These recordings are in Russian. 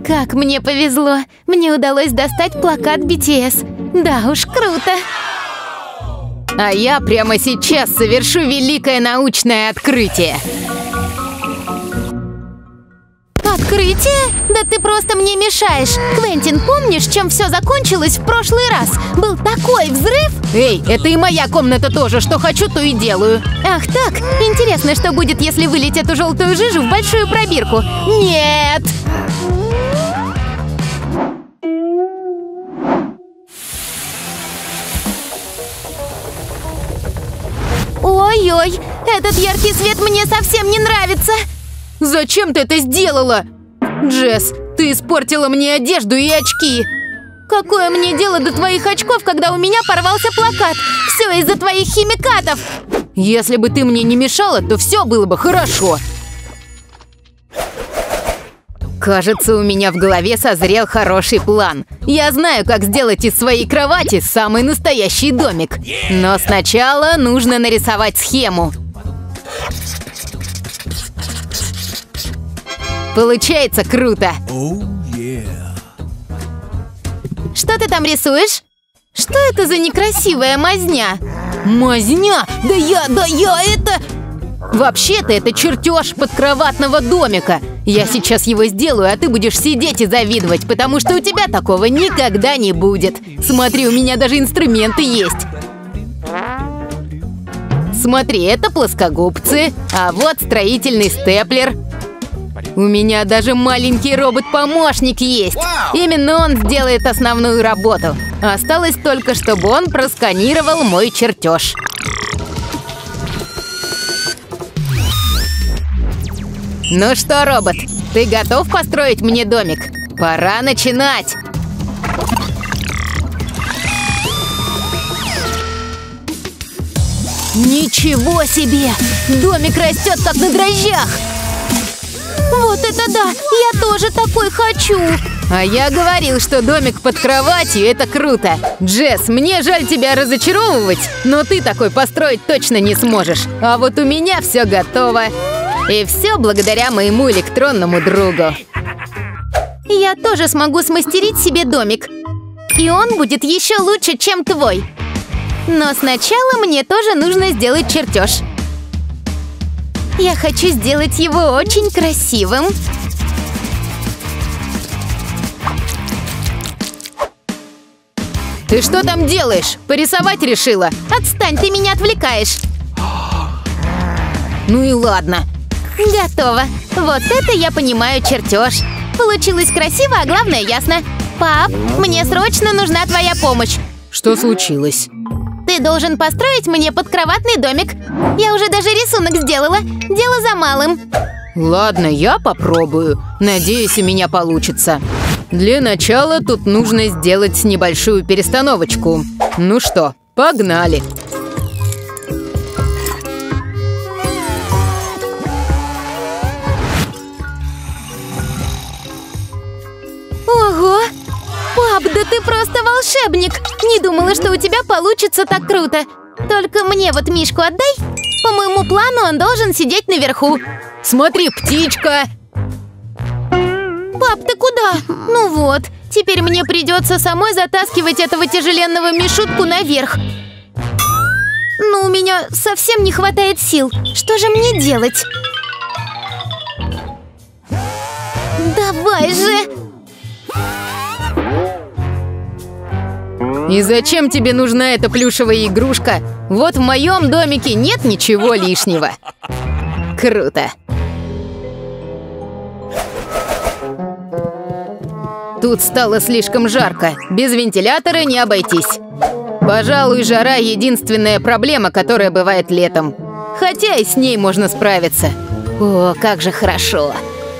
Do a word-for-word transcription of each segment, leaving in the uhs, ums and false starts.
Как мне повезло! Мне удалось достать плакат би ти эс. Да уж, круто! А я прямо сейчас совершу великое научное открытие. Открытие? Да ты просто мне мешаешь. Квентин, помнишь, чем все закончилось в прошлый раз? Был такой взрыв! Эй, это и моя комната тоже. Что хочу, то и делаю. Ах так, интересно, что будет, если вылить эту желтую жижу в большую пробирку. Нет! Ой-ой, этот яркий свет мне совсем не нравится. Зачем ты это сделала? Джесс, ты испортила мне одежду и очки. Какое мне дело до твоих очков, когда у меня порвался плакат? Все из-за твоих химикатов. Если бы ты мне не мешала, то все было бы хорошо. Кажется, у меня в голове созрел хороший план. Я знаю, как сделать из своей кровати самый настоящий домик. Но сначала нужно нарисовать схему. Получается круто! Oh, yeah. Что ты там рисуешь? Что это за некрасивая мазня? Мазня? Да я, да я это... Вообще-то это чертеж подкроватного домика. Я сейчас его сделаю, а ты будешь сидеть и завидовать, потому что у тебя такого никогда не будет. Смотри, у меня даже инструменты есть. Смотри, это плоскогубцы, а вот строительный степлер. У меня даже маленький робот-помощник есть. Именно он сделает основную работу. Осталось только, чтобы он просканировал мой чертеж. Ну что, робот, ты готов построить мне домик? Пора начинать! Ничего себе! Домик растет, как на дрожжах! Вот это да! Я тоже такой хочу! А я говорил, что домик под кроватью – это круто! Джесс, мне жаль тебя разочаровывать, но ты такой построить точно не сможешь. А вот у меня все готово. И все благодаря моему электронному другу. Я тоже смогу смастерить себе домик. И он будет еще лучше, чем твой. Но сначала мне тоже нужно сделать чертеж. Я хочу сделать его очень красивым. Ты что там делаешь? Порисовать решила? Отстань, ты меня отвлекаешь. Ну и ладно. Готово. Вот это я понимаю чертеж. Получилось красиво, а главное ясно. Пап, мне срочно нужна твоя помощь. Что случилось? Ты должен построить мне подкроватный домик. Я уже даже рисунок сделала. Дело за малым. Ладно, я попробую. Надеюсь, у меня получится. Для начала тут нужно сделать небольшую перестановочку. Ну что, погнали. Ого! Пап, да ты просто волшебник! Не думала, что у тебя получится так круто. Только мне вот Мишку отдай. По моему плану он должен сидеть наверху. Смотри, птичка! Пап, ты куда? Ну вот, теперь мне придется самой затаскивать этого тяжеленного Мишутку наверх. Но у меня совсем не хватает сил. Что же мне делать? Давай же! И зачем тебе нужна эта плюшевая игрушка? Вот в моем домике нет ничего лишнего. Круто. Тут стало слишком жарко. Без вентилятора не обойтись. Пожалуй, жара – единственная проблема, которая бывает летом. Хотя и с ней можно справиться. О, как же хорошо.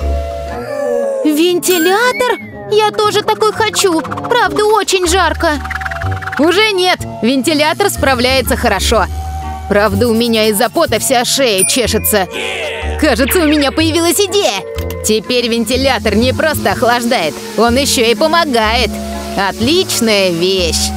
Вентилятор? Я тоже такой хочу. Правда, очень жарко. Уже нет. Вентилятор справляется хорошо. Правда, у меня из-за пота вся шея чешется. Кажется, у меня появилась идея. Теперь вентилятор не просто охлаждает, он еще и помогает. Отличная вещь.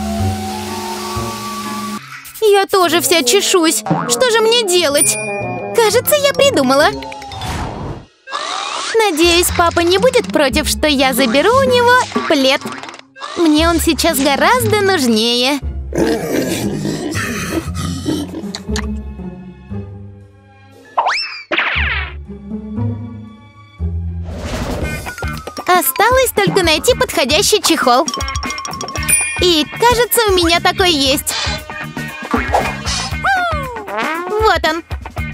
Я тоже вся чешусь. Что же мне делать? Кажется, я придумала. Надеюсь, папа не будет против, что я заберу у него плед. Мне он сейчас гораздо нужнее. Осталось только найти подходящий чехол. И, кажется, у меня такой есть. Вот он.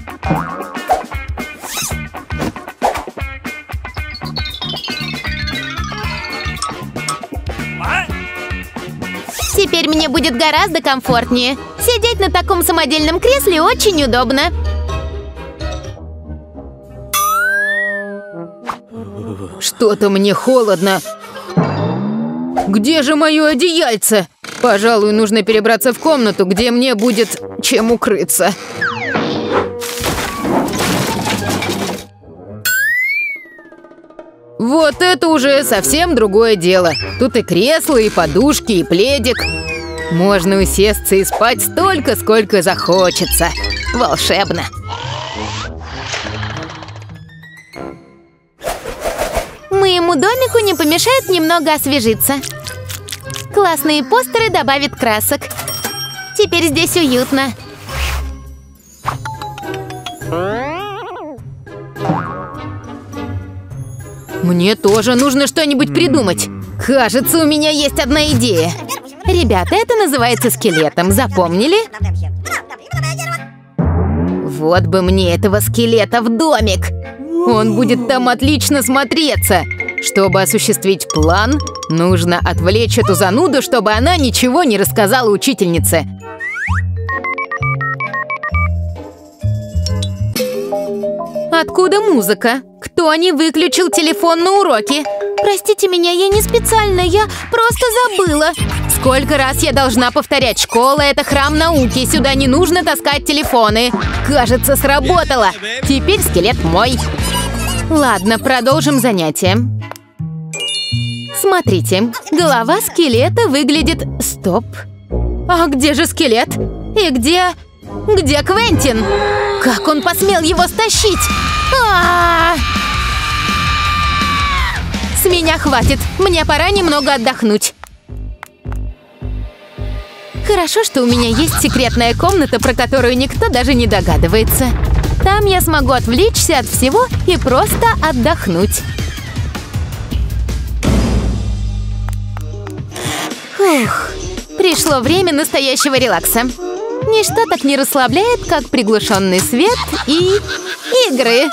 Теперь мне будет гораздо комфортнее. Сидеть на таком самодельном кресле очень удобно. Что-то мне холодно. Где же мое одеяльце? Пожалуй, нужно перебраться в комнату, где мне будет чем укрыться. Вот это уже совсем другое дело. Тут и кресло, и подушки, и пледик. Можно усесться и спать столько, сколько захочется. Волшебно. Моему домику не помешает немного освежиться. Классные постеры добавят красок. Теперь здесь уютно. Мне тоже нужно что-нибудь придумать. Кажется, у меня есть одна идея. Ребята, это называется скелетом. Запомнили? Вот бы мне этого скелета в домик. Он будет там отлично смотреться. Чтобы осуществить план, нужно отвлечь эту зануду, чтобы она ничего не рассказала учительнице. Откуда музыка? Кто не выключил телефон на уроке? Простите меня, я не специально, я просто забыла. Сколько раз я должна повторять? Школа – это храм науки, сюда не нужно таскать телефоны. Кажется, сработало. Теперь скелет мой. Ладно, продолжим занятие. Смотрите, голова скелета выглядит... Стоп. А где же скелет? И где... Где Квентин? Как он посмел его стащить? А-а-а! С меня хватит. Мне пора немного отдохнуть. Хорошо, что у меня есть секретная комната, про которую никто даже не догадывается. Там я смогу отвлечься от всего и просто отдохнуть. Фух. Пришло время настоящего релакса. Ничто так не расслабляет, как приглушенный свет и игры.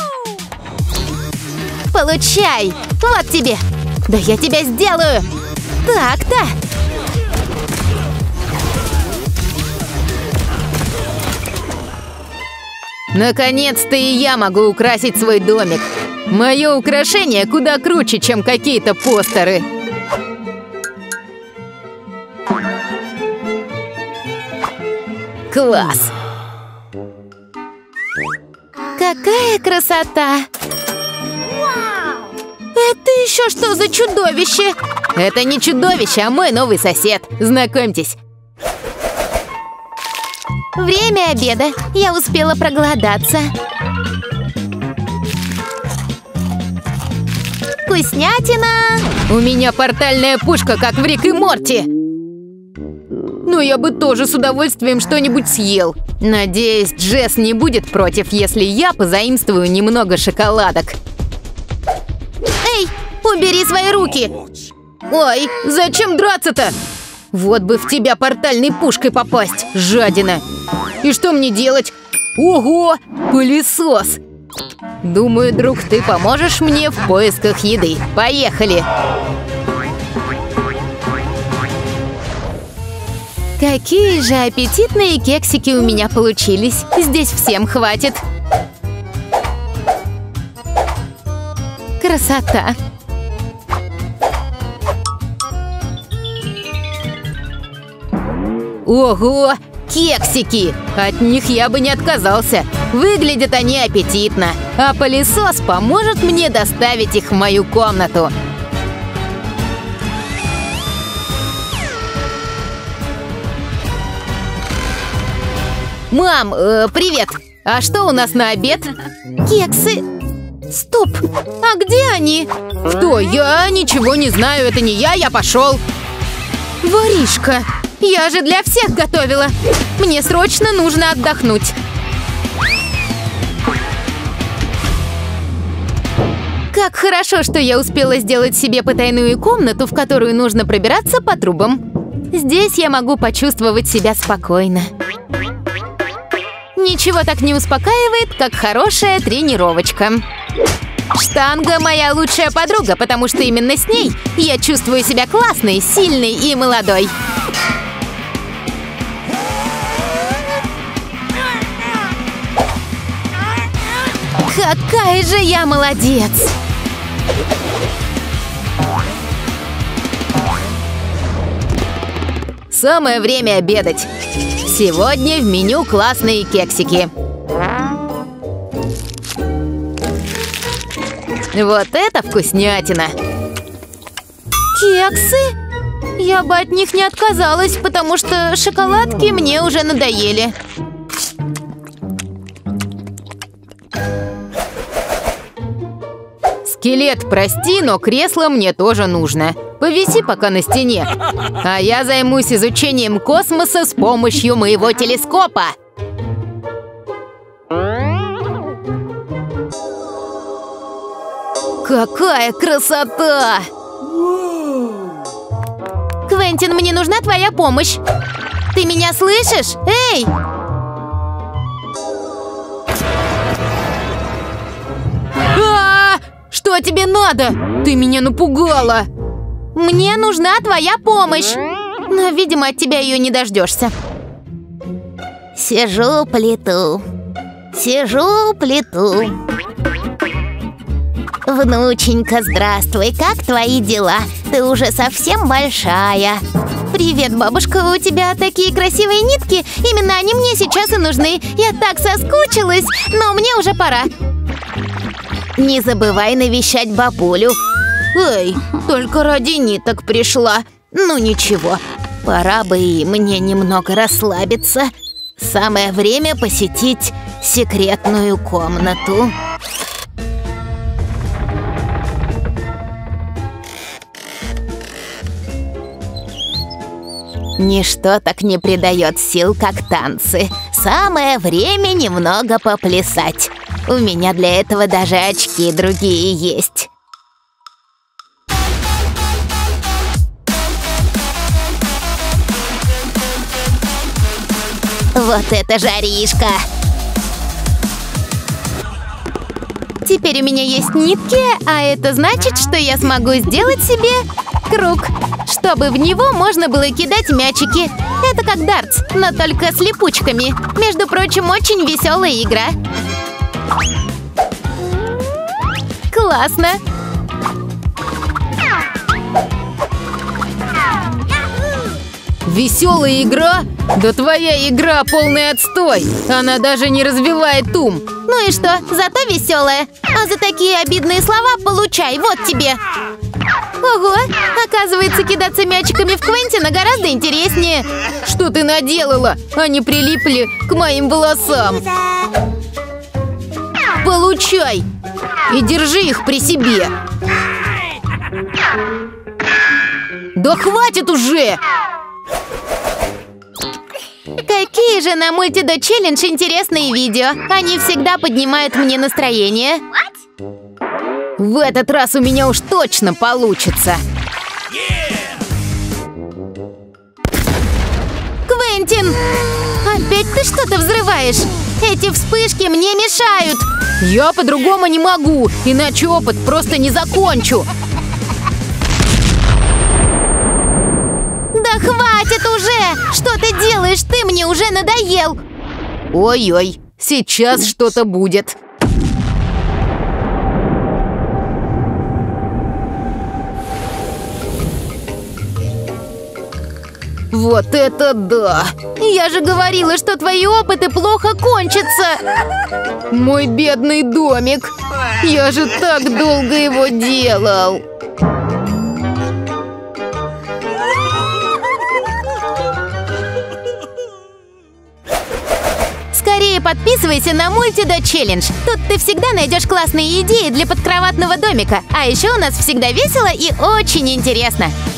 Получай! Вот тебе! Да я тебя сделаю! Так-то! Наконец-то и я могу украсить свой домик. Мое украшение куда круче, чем какие-то постеры. Класс! Какая красота! Это еще что за чудовище? Это не чудовище, а мой новый сосед. Знакомьтесь. Время обеда. Я успела проголодаться. Вкуснятина! У меня портальная пушка, как в Рик и Морти. Но я бы тоже с удовольствием что-нибудь съел. Надеюсь, Джесс не будет против, если я позаимствую немного шоколадок. Эй, убери свои руки! Ой, зачем драться-то? Вот бы в тебя портальной пушкой попасть, жадина. И что мне делать? Ого, пылесос! Думаю, друг, ты поможешь мне в поисках еды. Поехали! Какие же аппетитные кексики у меня получились. Здесь всем хватит. Красота! Ого! Кексики! От них я бы не отказался. Выглядят они аппетитно. А пылесос поможет мне доставить их в мою комнату. Мам, э, привет! А что у нас на обед? Кексы. Стоп! А где они? Кто? Я ничего не знаю. Это не я, я пошел. Воришка! Я же для всех готовила. Мне срочно нужно отдохнуть. Как хорошо, что я успела сделать себе потайную комнату, в которую нужно пробираться по трубам. Здесь я могу почувствовать себя спокойно. Ничего так не успокаивает, как хорошая тренировочка. Штанга – моя лучшая подруга, потому что именно с ней я чувствую себя классной, сильной и молодой. Какая же я молодец! Самое время обедать. Сегодня в меню классные кексики. Вот это вкуснятина! Кексы? Я бы от них не отказалась, потому что шоколадки мне уже надоели. Скелет, прости, но кресло мне тоже нужно. Повиси пока на стене. А я займусь изучением космоса с помощью моего телескопа. Какая красота! Квентин, мне нужна твоя помощь. Ты меня слышишь? Эй! А-а-а! Что тебе надо? Ты меня напугала. Мне нужна твоя помощь. Но, видимо, от тебя ее не дождешься. Сижу, плиту. Сижу, плиту. Внученька, здравствуй, как твои дела? Ты уже совсем большая. Привет, бабушка, у тебя такие красивые нитки. Именно они мне сейчас и нужны. Я так соскучилась, но мне уже пора. Не забывай навещать бабулю. Эй, только ради ниток пришла. Ну ничего, пора бы и мне немного расслабиться. Самое время посетить секретную комнату. Ничто так не придает сил, как танцы. Самое время немного поплясать. У меня для этого даже очки другие есть. Вот это жаришка! Теперь у меня есть нитки, а это значит, что я смогу сделать себе круг, чтобы в него можно было кидать мячики. Это как дартс, но только с липучками. Между прочим, очень веселая игра. Классно! Веселая игра? Да твоя игра полный отстой. Она даже не развивает ум. Ну и что? Зато веселая. А за такие обидные слова получай, вот тебе. Ого, оказывается, кидаться мячиками в Квентина гораздо интереснее. Что ты наделала? Они прилипли к моим волосам. Получай! И держи их при себе. Да хватит уже! Какие же на Мультидо Челлендж интересные видео. Они всегда поднимают мне настроение. В этот раз у меня уж точно получится. Квентин! Опять ты что-то взрываешь? Эти вспышки мне мешают. Я по-другому не могу, иначе опыт просто не закончу. Да хватит уже! Что ты делаешь? Ты мне уже надоел! Ой-ой, сейчас что-то будет. Вот это да! Я же говорила, что твои опыты плохо кончатся! Мой бедный домик! Я же так долго его делал! Скорее подписывайся на Мультидо Челлендж. Тут ты всегда найдешь классные идеи для подкроватного домика. А еще у нас всегда весело и очень интересно.